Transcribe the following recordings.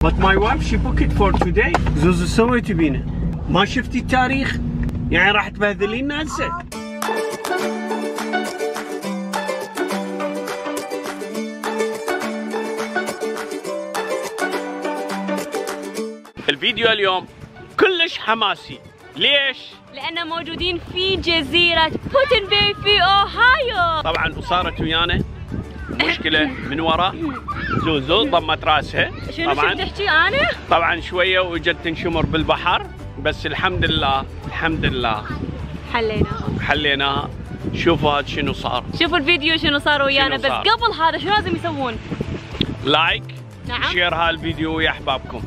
But my wife she booked it for today. زوزو سويتي بينا؟ ما شفتي التاريخ؟ يعني راح تبهذلينا هسه. الفيديو اليوم كلش حماسي. ليش؟ لأننا موجودين في جزيرة بوتن باي في أوهايو. طبعا وصارت ويانا مشكلة من وراء زوزو ضمت راسها. شنو طبعا شو تحكي أنا؟ طبعا شوية وجت تنشمر بالبحر، بس الحمد لله الحمد لله حليناها. شوفوا هذا شنو صار، شوفوا الفيديو شنو صار ويانا. بس قبل هذا شو لازم يسوون؟ لايك، نعم، شير هالفيديو ويا احبابكم،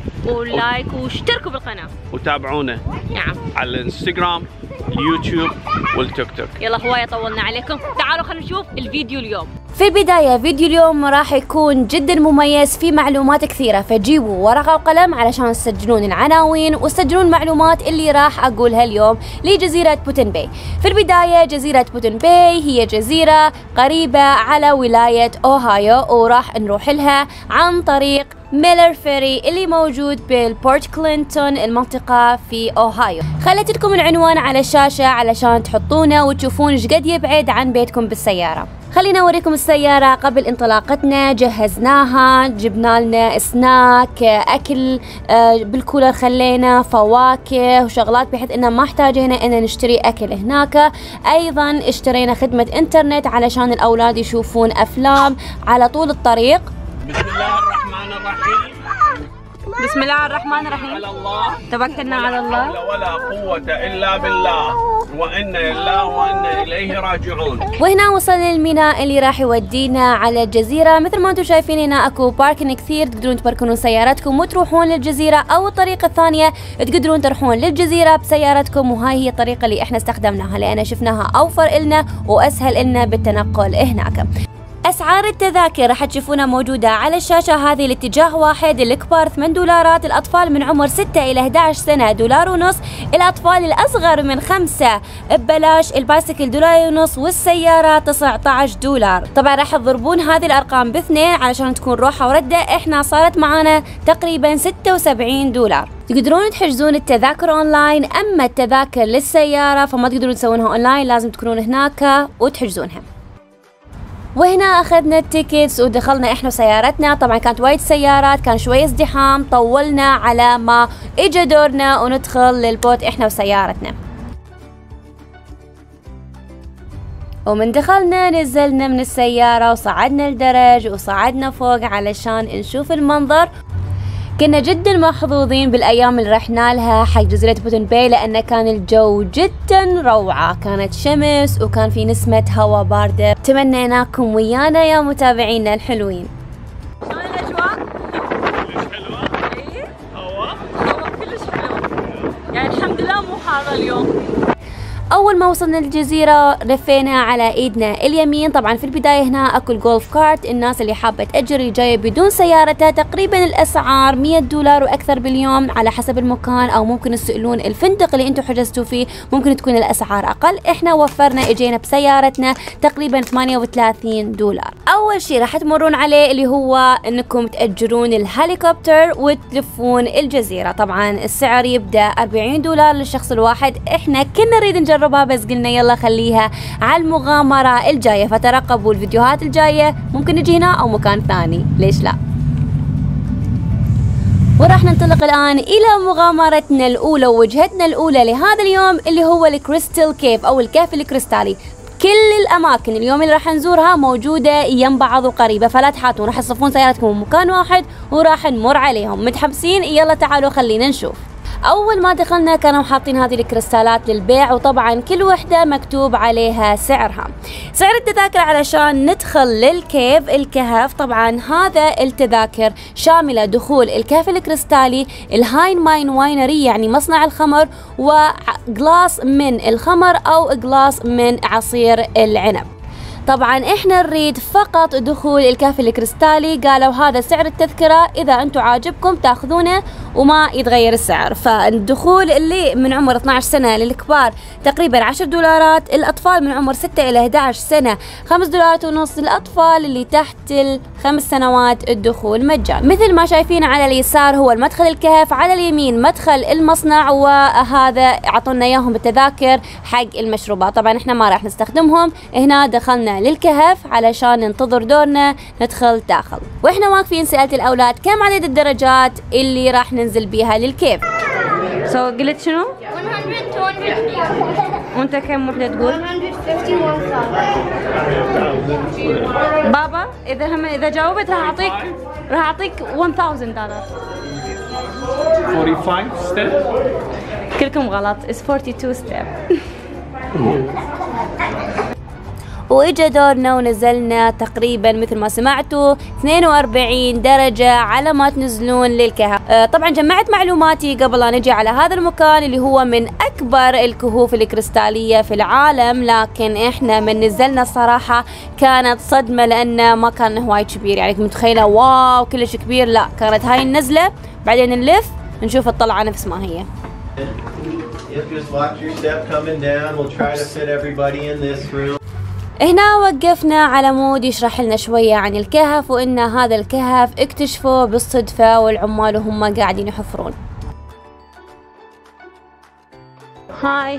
ولايك واشتركوا بالقناة، وتابعونا نعم على الانستغرام، اليوتيوب والتيك توك. يلا هواية طولنا عليكم، تعالوا خلينا نشوف الفيديو اليوم. في البداية فيديو اليوم راح يكون جدا مميز، فيه معلومات كثيرة، فجيبوا ورقة وقلم علشان تسجلون العناوين وتسجلون المعلومات اللي راح أقولها اليوم لجزيرة بوتن باي. في البداية جزيرة بوتن باي هي جزيرة قريبة على ولاية أوهايو، وراح نروح لها عن طريق ميلر فيري اللي موجود بالبورت كلينتون المنطقة في أوهايو. خليت لكم العنوان على الشاشة علشان تحطونه وتشوفون ايش قد يبعد عن بيتكم بالسيارة. خلينا أوريكم السيارة قبل انطلاقتنا. جهزناها، جبنا لنا سناك، أكل بالكولر، خلينا فواكه وشغلات بحيث إنه ما احتاجنا إن نشتري أكل هناك. أيضا اشترينا خدمة إنترنت علشان الأولاد يشوفون أفلام على طول الطريق. بسم الله الرحمن الرحيم. بسم الله الرحمن الرحيم. على الله توكلنا على الله. ولا قوة إلا بالله، وإنا لله وإنا إليه راجعون. وهنا وصلنا للميناء اللي راح يودينا على الجزيرة. مثل ما انتم شايفين هنا اكو باركن كثير، تقدرون تباركون سياراتكم وتروحون للجزيرة، او الطريقة الثانية تقدرون تروحون للجزيرة بسيارتكم، وهاي هي الطريقة اللي احنا استخدمناها لان شفناها اوفر لنا واسهل لنا بالتنقل هناك. أسعار التذاكر راح تشوفونها موجودة على الشاشة. هذه الاتجاه واحد، الكبار $8، الأطفال من عمر 6 إلى 11 سنة $1.50، الأطفال الأصغر من 5 ببلاش، البايسكل $1.50، والسيارة $19. طبعا راح تضربون هذه الأرقام باثنين علشان تكون روحة وردة. إحنا صارت معانا تقريبا $76. تقدرون تحجزون التذاكر أونلاين، أما التذاكر للسيارة فما تقدرون تسوونها أونلاين، لازم تكونون هناك وتحجزونها. وهنا اخذنا التيكتس ودخلنا احنا وسيارتنا. طبعا كانت وايد سيارات، كان شوي ازدحام، طولنا على ما اجى دورنا وندخل للبوت احنا وسيارتنا. ومن دخلنا نزلنا من السيارة وصعدنا الدرج وصعدنا فوق علشان نشوف المنظر. كنا جدا محظوظين بالايام اللي رحنا لها حق جزيرة بوتن باي لان كان الجو جدا روعة، كانت شمس وكان في نسمة هواء باردة. تمنيناكم ويانا يا متابعينا الحلوين. شلون الاجواء؟ كلش حلوة. اي هوا كلش حلو، يعني الحمد لله مو حار اليوم. أول ما وصلنا للجزيرة لفينا على إيدنا اليمين. طبعا في البداية هنا أكو الجولف كارت، الناس اللي حابة تأجر جاية بدون سيارتها. تقريبا الأسعار $100 وأكثر باليوم على حسب المكان، أو ممكن تسألون الفندق اللي أنتم حجزتوا فيه، ممكن تكون الأسعار أقل. إحنا وفرنا إجينا بسيارتنا تقريبا $38. أول شيء راح تمرون عليه اللي هو إنكم تأجرون الهليكوبتر وتلفون الجزيرة. طبعا السعر يبدأ $40 للشخص الواحد. إحنا كنا نريد نجربها بس قلنا يلا خليها على المغامرة الجاية، فترقبوا الفيديوهات الجاية، ممكن نجي هنا أو مكان ثاني، ليش لا. وراح ننطلق الآن إلى مغامرتنا الأولى ووجهتنا الأولى لهذا اليوم اللي هو الكريستال كيف أو الكهف الكريستالي. كل الأماكن اليوم اللي راح نزورها موجودة يم بعض وقريبة، فلا تحاتون، راح تصفون سيارتكم من مكان واحد وراح نمر عليهم. متحمسين؟ يلا تعالوا خلينا نشوف. أول ما دخلنا كانوا حاطين هذه الكريستالات للبيع، وطبعا كل وحدة مكتوب عليها سعرها. سعر التذاكر علشان ندخل للكيف الكهف، طبعا هذا التذاكر شاملة دخول الكهف الكريستالي، الهاين ماين واينري يعني مصنع الخمر، وجلاس من الخمر أو جلاس من عصير العنب. طبعا احنا نريد فقط دخول الكهف الكريستالي، قالوا هذا سعر التذكرة، اذا انتم عاجبكم تاخذونه وما يتغير السعر. فالدخول اللي من عمر 12 سنة للكبار تقريبا 10 دولارات، الاطفال من عمر 6 الى 11 سنة 5 دولارات ونص، الاطفال اللي تحت ال5 سنوات الدخول مجاني. مثل ما شايفين على اليسار هو المدخل الكهف، على اليمين مدخل المصنع، وهذا اعطونا اياهم بالتذاكر حق المشروبات. طبعا احنا ما راح نستخدمهم، هنا دخلنا للكهف علشان ننتظر دورنا ندخل داخل. واحنا واقفين سألت الاولاد كم عدد الدرجات اللي راح ننزل بيها للكيف. قلت شنو؟ 100 وانت كم وحده تقول؟ 151 بابا اذا جاوبت راح اعطيك $1000. 45 ستيب. كلكم غلط، it's 42 ستيب. واجا دورنا ونزلنا تقريبا مثل ما سمعتوا 42 درجة على ما تنزلون للكهف. طبعا جمعت معلوماتي قبل ان نجي على هذا المكان اللي هو من اكبر الكهوف الكريستالية في العالم، لكن احنا من نزلنا الصراحة كانت صدمة لانه ما كان هواي كبير، يعني متخيلة واو كلش كبير، لا كانت هاي النزلة بعدين نلف نشوف الطلعة نفس ما هي. Just watch your step coming down. We'll try to fit everybody in this room. هنا وقفنا على مود يشرح لنا شوية عن الكهف، وإن هذا الكهف اكتشفوه بالصدفة والعمال وهم قاعدين يحفرون. هاي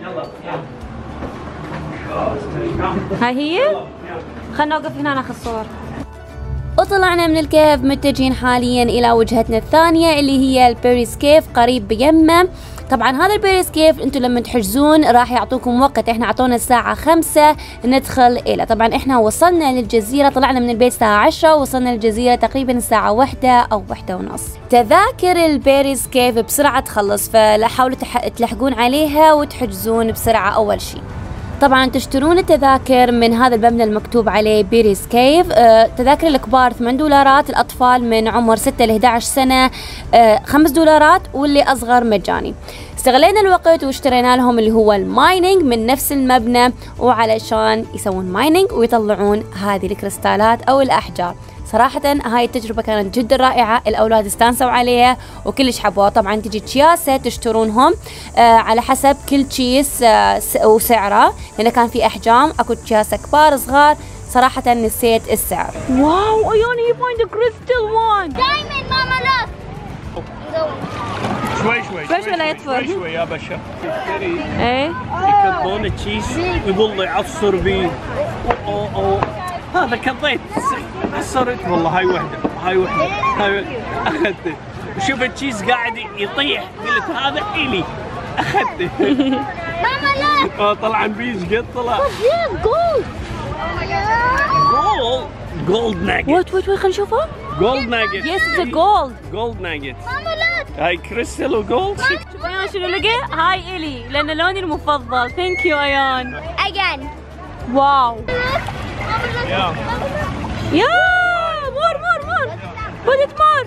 هي خلنا نوقف هنا ناخذ صور. وطلعنا من الكهف متجهين حاليا إلى وجهتنا الثانية اللي هي البيريس كيف قريب بيمه. طبعا هذا البيريس كيف انتم لما تحجزون راح يعطوكم وقت، احنا اعطونا الساعة 5 ندخل الى. طبعا احنا وصلنا للجزيرة، طلعنا من البيت الساعة 10، وصلنا للجزيرة تقريبا الساعة 1 أو 1:30. تذاكر البيريس كيف بسرعة تخلص، فلا حاولوا تلحقون عليها وتحجزون بسرعة اول شيء. طبعا تشترون التذاكر من هذا المبنى المكتوب عليه بيريس كيف. تذاكر الكبار 8 دولارات، الاطفال من عمر 6 ل 11 سنة 5 دولارات، واللي اصغر مجاني. استغلينا الوقت واشترينا لهم اللي هو المايننج من نفس المبنى، وعلشان يسوون مايننج ويطلعون هذه الكريستالات او الاحجار. صراحة هاي التجربة كانت جدا رائعة، الأولاد استانسوا عليها وكلش حبوها. طبعا تجي تشياسة تشترونهم على حسب كل تشيس وسعره، لأن كان في أحجام، أكو تشياسة كبار صغار. صراحة نسيت السعر. واو أيوني you find the crystal one. Diamond ماما look. شوي ولا يطفر؟ شوي يا بشر. ايه يكبون التشيز ويظل يعصر بيه. هذا كضيت عصرت والله. هاي وحده اخذته. وشوف التشيز قاعد يطيح، قلت هذا الي اخذته. ماما لا. طلع بيش قد طلع. جولد. جولد ناجت. وات خلينا نشوفه. جولد ناجت. يس اتس جولد. جولد ناجت. ماما لا. هاي كريستال وجولد. شوف ايان شنو لقى؟ هاي الي لان لوني المفضل. ثانك يو ايان. Again. واو. يا more. Put it more.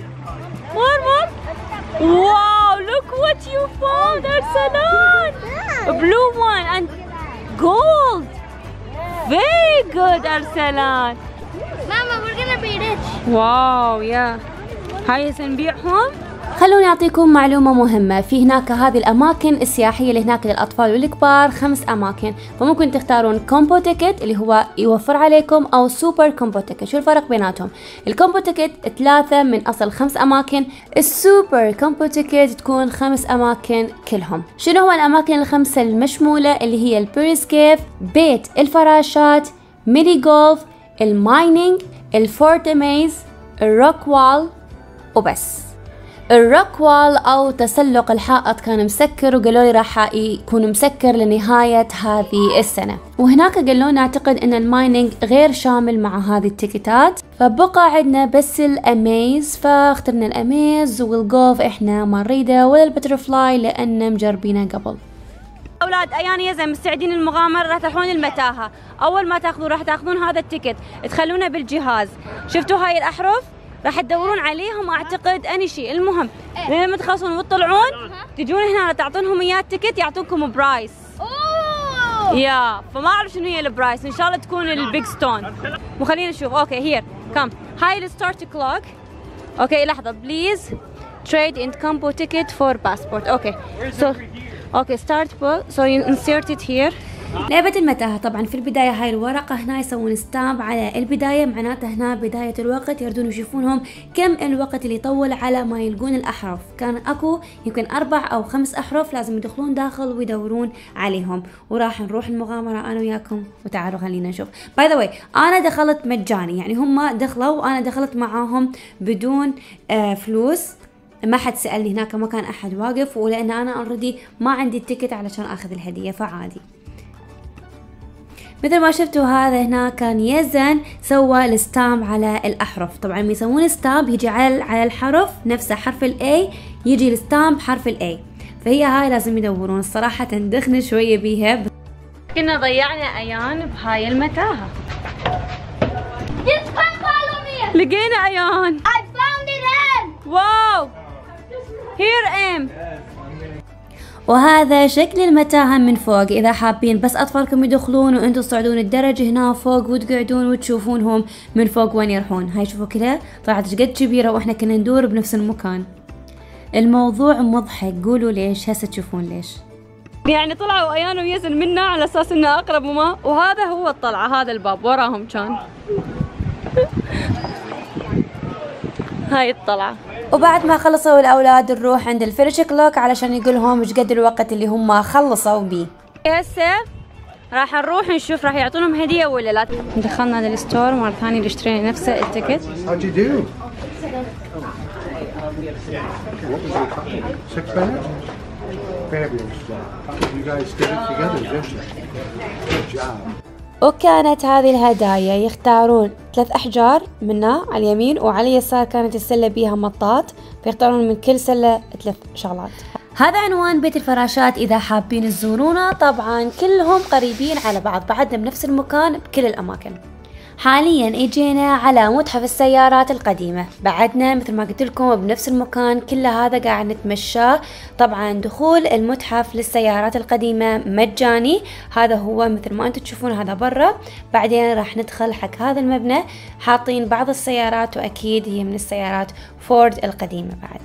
Wow, look what you found, Arsalan. A blue one and gold. Very good, Arsalan. Mama, we're gonna be rich. واو يا هاي سنبيعهم. خلوني أعطيكم معلومة مهمة. في هناك هذه الأماكن السياحية اللي هناك للأطفال والكبار 5 أماكن، فممكن تختارون كومبو تيكت اللي هو يوفر عليكم، أو سوبر كومبو تيكت. شو الفرق بيناتهم؟ الكومبو تيكت 3 من أصل 5 أماكن، السوبر كومبو تيكت تكون 5 أماكن كلهم. شنو هو الأماكن ال5 المشمولة؟ اللي هي البيريس كيف، بيت الفراشات، ميني جولف، المايننج، الفورت ميز، الروك وال، وبس. الروك وال أو تسلق الحائط كان مسكر، وقالوا لي راح يكون مسكر لنهاية هذه السنة. وهناك قالوا لنا أعتقد أن المايننج غير شامل مع هذه التيكتات، فبقى عندنا بس الأميز، فاخترنا الأميز. والجولف إحنا ما نريده، ولا البترفلاي لأن مجربينه قبل. أولاد أيان يزن مستعدين للمغامرة، راح تروحون المتاهة. أول ما تاخذون راح تاخذون هذا التيكت تخلونه بالجهاز. شفتوا هاي الأحرف؟ راح تدورون عليهم اعتقد اني شيء. المهم لما تخلصون وتطلعون تجون هنا تعطونهم اياه التيكت، يعطونكم برايس. يا فما اعرف شنو هي البرايس، ان شاء الله تكون البيج ستون. وخلينا نشوف. اوكي هير كم هاي الستارت كلوك. اوكي لحظه بليز trade in combo ticket for passport. اوكي so اوكي start so you insert it here. لعبة المتاهة طبعا في البداية هاي الورقة هنا يسوون ستامب على البداية، معناته هنا بداية الوقت، يردون يشوفونهم كم الوقت اللي يطول على ما يلقون الأحرف. كان أكو يمكن 4 أو 5 أحرف لازم يدخلون داخل ويدورون عليهم. وراح نروح المغامرة أنا وياكم وتعالوا خلينا نشوف. باي ذا واي أنا دخلت مجاني، يعني هم دخلوا وأنا دخلت معاهم بدون فلوس، ما حد سألني، هناك ما كان أحد واقف، ولأن أنا اوريدي ما عندي التيكت علشان أخذ الهدية فعادي. مثل ما شفتوا هذا هنا كان يزن سوى الستامب على الأحرف. طبعا لما يسوون ستامب يجي على الحرف نفسه حرف الأي، يجي الستامب حرف الأي، فهي هاي لازم يدورون. الصراحة تندخن شوية بيها، كنا ضيعنا أيان بهاي المتاهة. Just come follow me. لقينا أيان. I found it. واو here I am. وهذا شكل المتاهة من فوق. إذا حابين بس أطفالكم يدخلون وأنتم تصعدون الدرج هنا فوق وتقعدون وتشوفونهم من فوق وين يروحون. هاي شوفوا كذا طلعت قد كبيرة وإحنا كنا ندور بنفس المكان. الموضوع مضحك، قولوا ليش، هسه تشوفون ليش. يعني طلعوا أيان ويزن منا على أساس إنه أقرب وما، وهذا هو الطلعة، هذا الباب وراهم كان. هاي الطلعة. وبعد ما خلصوا الأولاد نروح عند الفينش كلوك علشان يقولهم ايش قد الوقت اللي هم خلصوا بيه. هسه راح نروح نشوف راح يعطونهم هدية ولا لا. دخلنا للستور مرة ثانية نشتري نفسه التيكت. How'd you do? What was the time? 6 minutes? Fabulous job. You guys did it together, didn't you? Good job. وكانت هذه الهدايا يختارون 3 أحجار منها على اليمين، وعلى اليسار كانت السلة بيها مطاط، فيختارون من كل سلة 3 شغلات. هذا عنوان بيت الفراشات إذا حابين تزورونا. طبعا كلهم قريبين على بعض، بعدنا بنفس المكان بكل الأماكن. حاليا اجينا على متحف السيارات القديمة، بعدنا مثل ما قلت لكم بنفس المكان، كل هذا قاعد نتمشاه. طبعا دخول المتحف للسيارات القديمة مجاني، هذا هو مثل ما انتم تشوفون هذا برا. بعدين راح ندخل حق هذا المبنى، حاطين بعض السيارات واكيد هي من السيارات فورد القديمة بعد.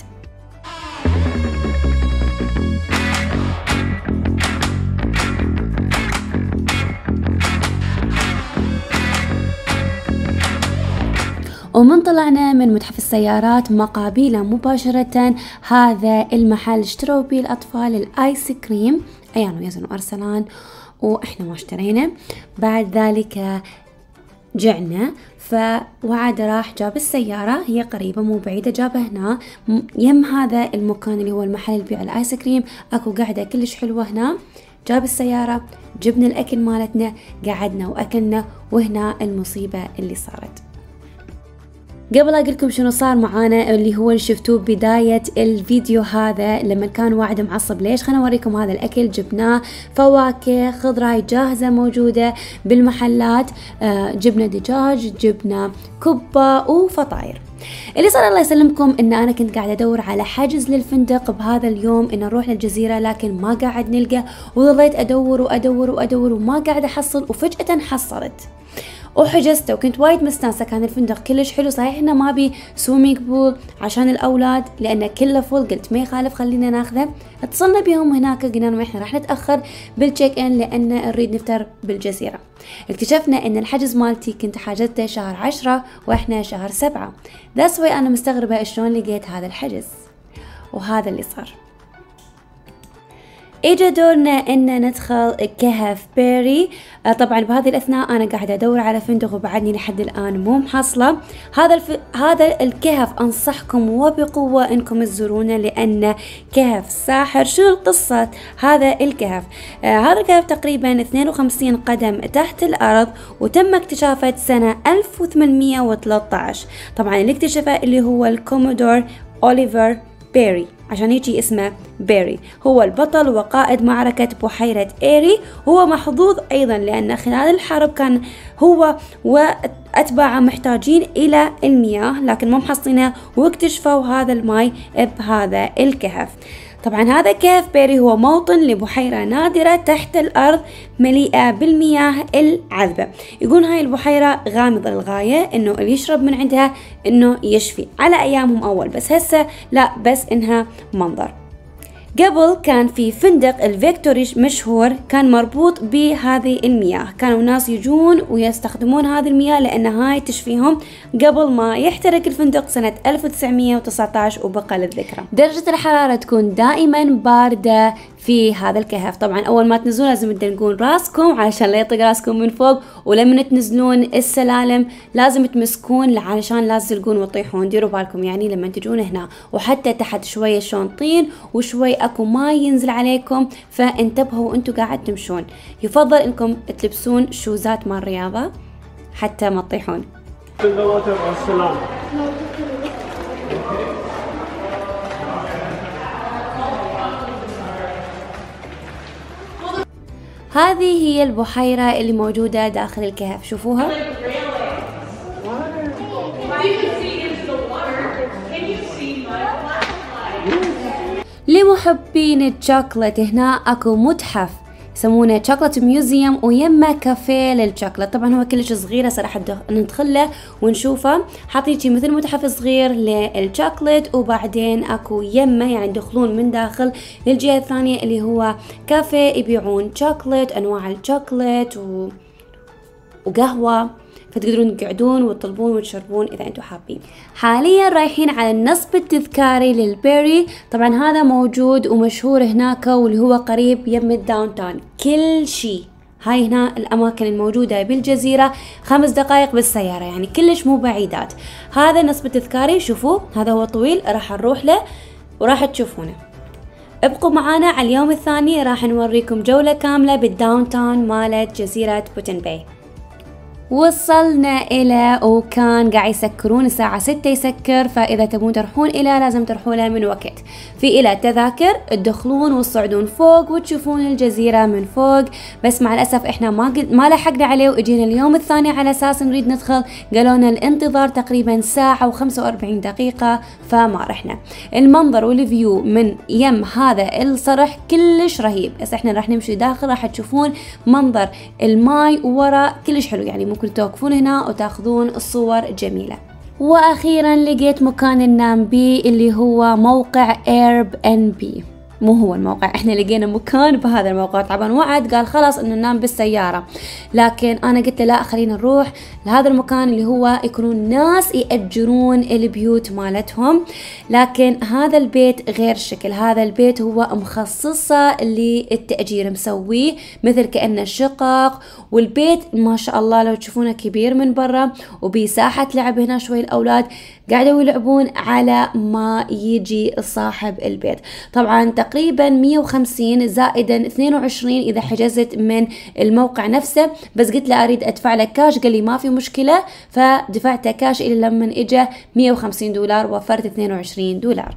ومن طلعنا من متحف السيارات مقابله مباشرة هذا المحل اشتروا بيه الأطفال الآيس كريم، أيان ويزن وأرسلان، وإحنا ما اشترينا. بعد ذلك جعنا، فوعد راح جاب السيارة، هي قريبة مو بعيدة، جابها هنا يم هذا المكان اللي هو المحل اللي يبيع الآيس كريم، أكو قاعدة كلش حلوة هنا. جاب السيارة، جبنا الأكل مالتنا، قعدنا وأكلنا، وهنا المصيبة اللي صارت. قبل أقول لكم شنو صار معانا اللي هو اللي شفتوه بداية الفيديو هذا لما كان واعد معصب ليش، خلنا أوريكم هذا الأكل. جبناه فواكه خضراء جاهزة موجودة بالمحلات، جبنا دجاج، جبنا كبة وفطاير. اللي صار الله يسلمكم ان انا كنت قاعده ادور على حجز للفندق بهذا اليوم ان نروح للجزيره، لكن ما قاعد نلقى، وظليت ادور وادور وادور وما قاعد احصل، وفجاه حصلت وحجزته، وكنت وايد مستانسه. كان الفندق كلش حلو، صحيح انه ما بي سويمينج بول عشان الاولاد لانه كله فول، قلت ما يخالف خلينا ناخذه. اتصلنا بهم هناك قلنا لهم احنا راح نتاخر بالتشيك ان لان نريد نفطر بالجزيره. اكتشفنا ان الحجز مالتي كنت حاجزته شهر 10 واحنا شهر 7. ذاتس واي انا مستغربه شلون لقيت هذا الحجز، وهذا اللي صار. اجا دورنا ان ندخل كهف بيري. طبعا بهذه الاثناء انا قاعده ادور على فندق وبعدني لحد الان مو محصله. هذا الكهف انصحكم وبقوه انكم تزورونه لانه كهف ساحر. شو قصه هذا الكهف؟ هذا الكهف تقريبا 52 قدم تحت الارض، وتم اكتشافه سنه 1813. طبعا اللي اكتشفه اللي هو الكومودور أوليفر بيري، عشان يجي اسمه بيري، هو البطل وقائد معركة بحيرة إيري. هو محظوظ أيضا لأن خلال الحرب كان هو وأتباعه محتاجين إلى المياه لكن ما محصلينها، واكتشفوا هذا الماي بهذا الكهف. طبعا هذا كهف بيري هو موطن لبحيرة نادرة تحت الأرض مليئة بالمياه العذبة. يقول هاي البحيرة غامضة للغاية، إنه اللي يشرب من عندها إنه يشفي. على أيامهم أول، بس هسه لا، بس إنها منظر. قبل كان في فندق الفيكتوري مشهور، كان مربوط بهذه المياه، كانوا الناس يجون ويستخدمون هذه المياه لأن هاي تشفيهم، قبل ما يحترق الفندق سنة 1919 وبقى للذكرى. درجة الحرارة تكون دائما باردة في هذا الكهف. طبعا أول ما تنزلون لازم تدلقون راسكم علشان لا يطق راسكم من فوق، ولما تنزلون السلالم لازم تمسكون علشان لا تزلقون وتطيحون. ديروا بالكم يعني لما تجون هنا، وحتى تحت شوية شون طين وشوي اكو ماي ينزل عليكم، فانتبهوا وانتوا قاعد تمشون. يفضل انكم تلبسون شوزات مال رياضة حتى ما تطيحون. هذه هي البحيرة اللي موجودة داخل الكهف، شوفوها. لمحبين الشوكولات هنا اكو متحف يسمونه شوكولات ميوزيوم، ويمه كافيه للشوكولات. طبعا هو كلش صغير، هسه راح ندخله ونشوفه. حاطين شي مثل متحف صغير للشوكولات، وبعدين اكو يمه يعني تدخلون من داخل للجهه الثانيه اللي هو كافيه يبيعون شوكولات، انواع الشوكولات وقهوه، فتقدرون تقعدون وتطلبون وتشربون إذا أنتم حابين. حاليا رايحين على النصب التذكاري للبيري. طبعا هذا موجود ومشهور هناك، واللي هو قريب يم الداون تاون. كل شيء هاي هنا الأماكن الموجودة بالجزيرة 5 دقائق بالسيارة، يعني كلش مو بعيدات. هذا النصب التذكاري شوفوه، هذا هو طويل، راح نروح له وراح تشوفونه. ابقوا معانا على اليوم الثاني، راح نوريكم جولة كاملة بالداون تاون مالت جزيرة بوتن باي. وصلنا إلى، وكان قاعد يسكرون الساعة 6 يسكر، فإذا تبون تروحون إلى لازم تروحون له من وقت. في إلى تذاكر تدخلون وتصعدون فوق وتشوفون الجزيرة من فوق، بس مع الأسف إحنا ما لحقنا عليه، وإجينا اليوم الثاني على أساس نريد ندخل، قالونا الانتظار تقريبا ساعة و45 دقيقة، فما رحنا. المنظر والفيو من يم هذا الصرح كلش رهيب. بس إحنا راح نمشي داخل، راح تشوفون منظر الماي ورا كلش حلو، يعني ممكن توقفون هنا وتاخذون الصور جميلة. واخيرا لقيت مكان ننام بيه اللي هو موقع Airbnb. مو هو الموقع، احنا لقينا مكان بهذا الموقع. طبعا وعد قال خلاص انه ننام بالسيارة، لكن انا قلت له لا، خلينا نروح لهذا المكان اللي هو يكونون ناس يأجرون البيوت مالتهم. لكن هذا البيت غير شكل، هذا البيت هو مخصصة للتأجير، مسويه مثل كأنه شقق، والبيت ما شاء الله لو تشوفونه كبير من برا، وبساحة لعب هنا شوي الأولاد قاعدوا يلعبون على ما يجي صاحب البيت. طبعا تقريبا 150 زائدا 22 إذا حجزت من الموقع نفسه، بس قلت له أريد أدفع لك كاش، قال لي ما في مشكلة، فدفعت كاش إلى لما إجا $150 وفرت $22.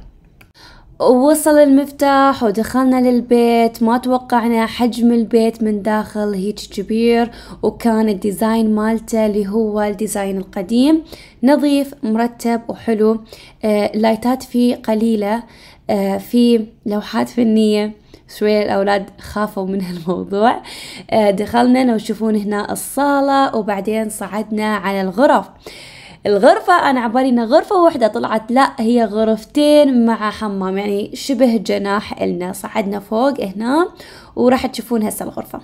وصل المفتاح ودخلنا للبيت. ما توقعنا حجم البيت من داخل هيك كبير، وكان الديزاين مالته اللي هو الديزاين القديم، نظيف مرتب وحلو. لايتات فيه قليلة، في لوحات فنية شوية الأولاد خافوا من هالموضوع. دخلنا لو تشوفون هنا الصالة، وبعدين صعدنا على الغرف. الغرفة أنا عبالي إنها غرفة واحدة، طلعت لا، هي غرفتين مع حمام، يعني شبه جناح إلنا. صعدنا فوق هنا وراح تشوفون هسه الغرفة.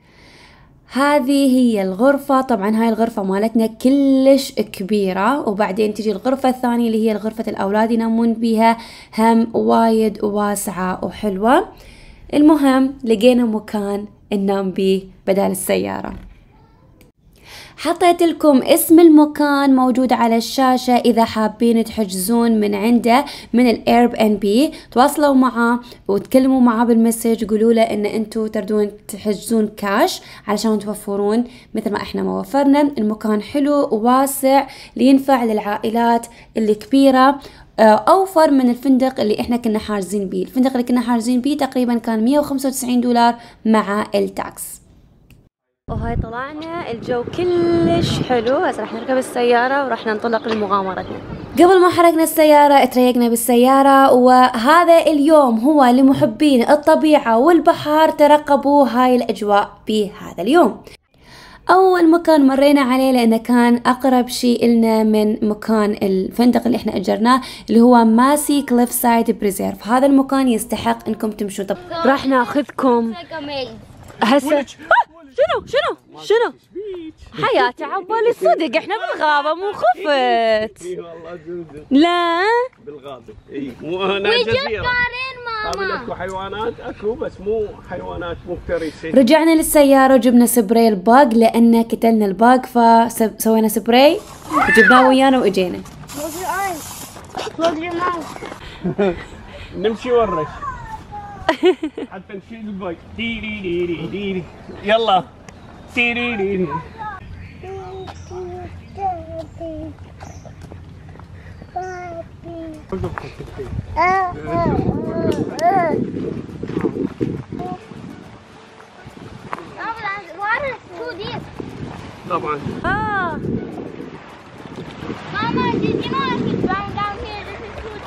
هذه هي الغرفة. طبعا هاي الغرفة مالتنا كلش كبيرة، وبعدين تجي الغرفة الثانية اللي هي غرفة الأولاد ينامون بيها، هم وايد واسعة وحلوة. المهم لقينا مكان ننام بيه بدال السيارة. حطيت لكم اسم المكان موجود على الشاشة، إذا حابين تحجزون من عنده من Airbnb تواصلوا معه وتكلموا معه بالمسج، قولوا له إن أنتوا تردون تحجزون كاش علشان توفرون مثل ما إحنا ما وفرنا. المكان حلو وواسع لينفع للعائلات الكبيرة، أوفر من الفندق اللي إحنا كنا حاجزين بيه. الفندق اللي كنا حاجزين بيه تقريبا كان $195 مع التاكس. وهاي طلعنا، الجو كلش حلو. هسه راح نركب السيارة وراح ننطلق لمغامرتنا. قبل ما حركنا السيارة تريقنا بالسيارة، وهذا اليوم هو لمحبين الطبيعة والبحر. ترقبوا هاي الأجواء بهذا اليوم. أول مكان مرينا عليه لأنه كان أقرب شيء إلنا من مكان الفندق اللي إحنا أجرناه، اللي هو ماسي كليف سايد بريزيرف. هذا المكان يستحق إنكم تمشوا. طب راح ناخذكم هسه. شنو حياتي عبالي صدق احنا بالغابة مو خفت. لا بالغابة اي مو هنا جزيرة. اكو حيوانات اكو بس مو حيوانات مفترسة. رجعنا للسيارة وجبنا سبراي الباق لأن كتلنا الباق، فسوينا سبراي وجبناه ويانا واجينا. نمشي ورش حتى نشيل الباق. ديري يلا ديري. طبعا. Mama, did you know if it's brown down here? This is too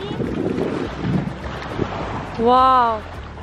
deep. واو.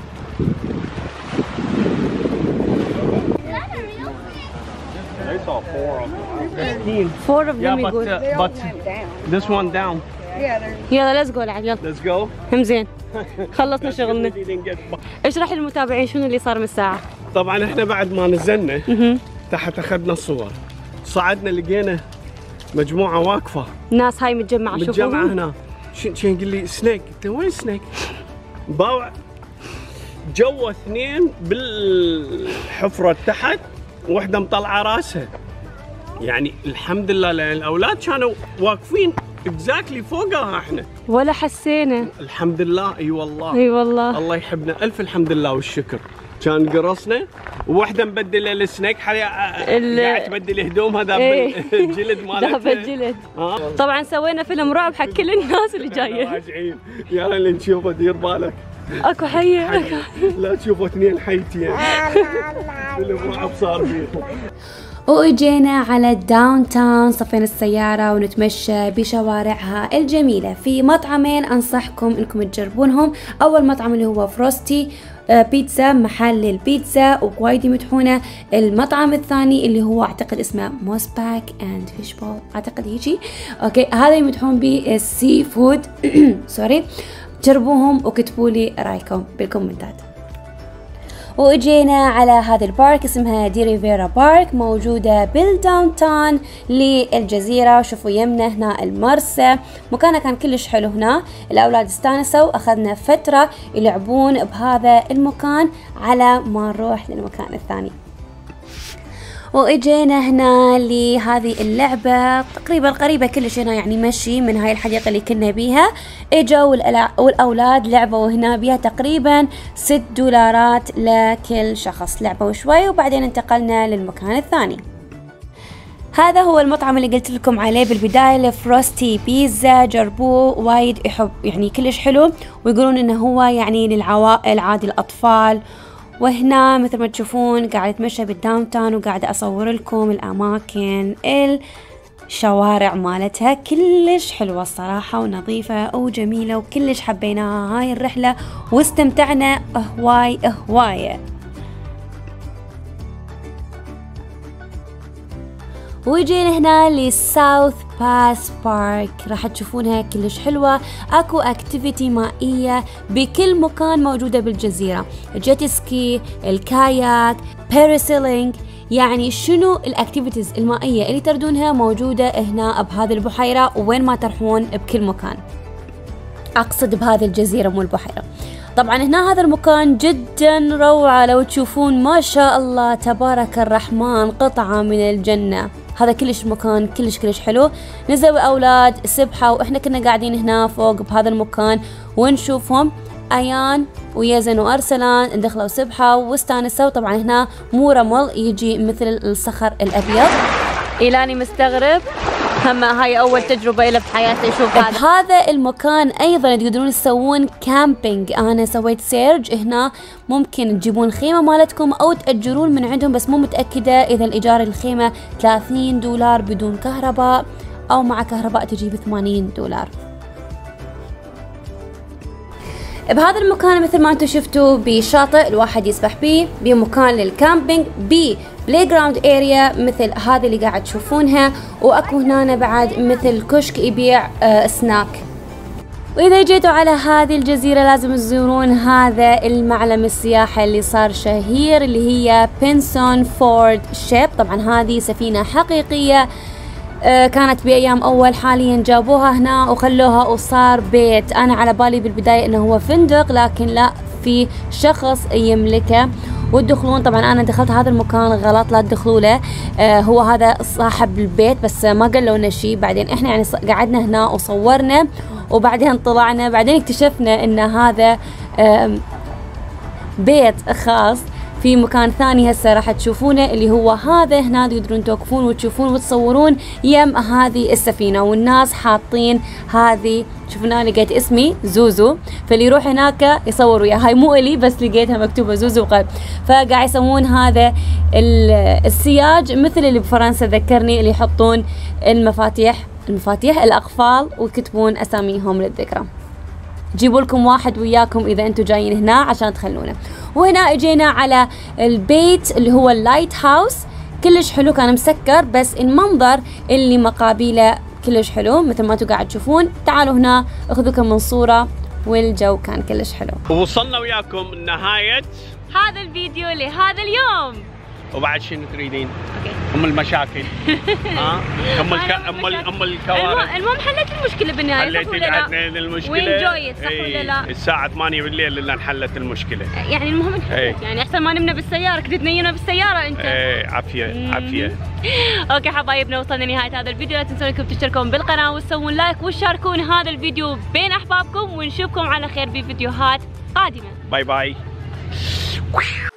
Is that a real thing? I saw 4 of them. 4 of them Yeah, يقول. but this one down. يلا let's go العب يلا. Let's go. هم زين. خلصنا شغلنا. اشرح للمتابعين شنو اللي صار من الساعة. طبعا احنا بعد ما نزلنا تحت اخذنا الصور، صعدنا لقينا مجموعة واقفة، الناس هاي متجمعة. متجمعة هنا. شين قال لي سنيك، قلت وين سنيك؟ باوع جوا 2 بالحفرة تحت، وحدة مطلعة راسها. يعني الحمد لله لأن الأولاد كانوا واقفين اكزاكتلي فوقها احنا ولا حسينا. الحمد لله. اي والله اي والله الله يحبنا الف الحمد لله والشكر. كان قرصنا ووحده مبدله السنيك قاعد تبدل هدومها ذاب الجلد مالتها. ذاب الجلد. طبعا سوينا فيلم رعب حق كل الناس اللي جايه. راجعين يا اللي نشوفه دير بالك. اكو حيه. لا تشوفوا 2 حيتين. فيلم رعب صار فيهم. واجينا على الداون تاون، صفينا السيارة ونتمشى بشوارعها الجميلة. في مطعمين انصحكم انكم تجربونهم. اول مطعم اللي هو فروستي بيتزا، محل للبيتزا ووايد يمدحونه. المطعم الثاني اللي هو اعتقد اسمه موسباك اند فيش بول، اعتقد هيجي. اوكي هذا يمدحون به السي فود. سوري، جربوهم وكتبوا لي رايكم بالكومنتات. واجينا على هذا البارك اسمها دي ريفيرا بارك، موجودة بالداون تاون للجزيرة. شوفوا يمنا هنا المرسى، مكانها كان كلش حلو هنا. الأولاد استانسوا، أخذنا فترة يلعبون بهذا المكان على ما نروح للمكان الثاني. واجينا هنا لهذه اللعبة تقريبا قريبة كلش هنا، يعني مشي من هاي الحديقة اللي كنا بيها. اجوا والأولاد لعبوا هنا بيها تقريبا $6 لكل شخص، لعبوا شوي وبعدين انتقلنا للمكان الثاني. هذا هو المطعم اللي قلت لكم عليه بالبداية، لفروستي بيتزا. جربوه وايد يحب، يعني كلش حلو، ويقولون انه هو يعني للعوائل عادي الأطفال. وهنا مثل ما تشوفون قاعد اتمشى بالداون تاون وقاعدة اصور لكم الاماكن، الشوارع مالتها كلش حلوة الصراحة ونظيفة وجميلة، وكلش حبيناها هاي الرحلة واستمتعنا هواية. وجينا هنا لساوث باس بارك، راح تشوفونها كلش حلوة. اكو اكتيفيتي مائية بكل مكان موجودة بالجزيرة، جيت سكي، الكاياك، باراسيلينج، يعني شنو الاكتيفيتيز المائية اللي تردونها موجودة هنا بهذه البحيرة، وين ما تروحون بكل مكان، اقصد بهذه الجزيرة مو البحيرة. طبعا هنا هذا المكان جدا روعة، لو تشوفون ما شاء الله تبارك الرحمن، قطعة من الجنة. هذا كلش مكان كلش حلو. نزلوا أولاد سبحة وإحنا كنا قاعدين هنا فوق بهذا المكان ونشوفهم. أيان ويزن وأرسلان دخلوا سبحة واستانسوا. طبعا هنا مو رمل، يجي مثل الصخر الأبيض. إيلاني مستغرب، هم هاي أول تجربة له بحياته يشوف هذا. بهذا المكان أيضا تقدرون تسوون كامبينج. أنا سويت سيرج هنا، ممكن تجيبون خيمة مالتكم أو تأجرون من عندهم، بس مو متأكدة إذا الإيجار الخيمة $30 بدون كهرباء أو مع كهرباء تجي ب$80. بهذا المكان مثل ما انتم شفتوا بشاطئ الواحد يسبح بيه، بمكان للكامبينج، بلاي جراوند اريا مثل هذه اللي قاعد تشوفونها، واكو هنا بعد مثل كشك يبيع سناك. واذا جيتوا على هذه الجزيرة لازم تزورون هذا المعلم السياحي اللي صار شهير اللي هي بنسون فورد شيب. طبعا هذه سفينة حقيقية كانت بأيام أول، حاليا جابوها هنا وخلوها وصار بيت. أنا على بالي بالبداية إنه هو فندق، لكن لا، في شخص يملكه وتدخلون. طبعا أنا دخلت هذا المكان غلط، لا تدخلوا له، هو هذا صاحب البيت بس ما قالوا لنا شيء. بعدين إحنا يعني قعدنا هنا وصورنا وبعدين طلعنا، بعدين اكتشفنا إن هذا بيت خاص في مكان ثاني هسه راح تشوفونه اللي هو هذا. هنا تقدرون توقفون وتشوفون وتصورون يم هذه السفينة، والناس حاطين هذه، شوفنا لقيت اسمي زوزو، فاللي يروح هناك يصور وياه. هاي مو إلي بس لقيتها مكتوبة زوزو قلب. فقاعد يسوون هذا السياج مثل اللي بفرنسا ذكرني، اللي يحطون المفاتيح الأقفال ويكتبون أساميهم للذكرى. جيبوا لكم واحد وياكم إذا أنتم جايين هنا عشان تخلونه. وهنا اجينا على البيت اللي هو اللايت هاوس، كلش حلو، كان مسكر بس المنظر اللي مقابله كلش حلو مثل ما انتم قاعد تشوفون. تعالوا هنا اخذوا كم من صورة والجو كان كلش حلو. ووصلنا وياكم نهاية هذا الفيديو لهذا اليوم. وبعد شنو تريدين؟ اوكي. ام المشاكل. ام الكوارث. المهم حلت المشكله بالنهايه، حليتي عندنا المشكله. وانجويت صح ولا لا؟ الساعه 8 بالليل الا انحلت المشكله. يعني المهم يعني احسن ما نمنا بالسياره، كنت تنيمنا بالسياره انت. عافيه عافيه. اوكي حبايبنا، وصلنا لنهايه هذا الفيديو. لا تنسون انكم تشتركون بالقناه وتسوون لايك وتشاركون هذا الفيديو بين احبابكم، ونشوفكم على خير بفيديوهات قادمه. باي باي.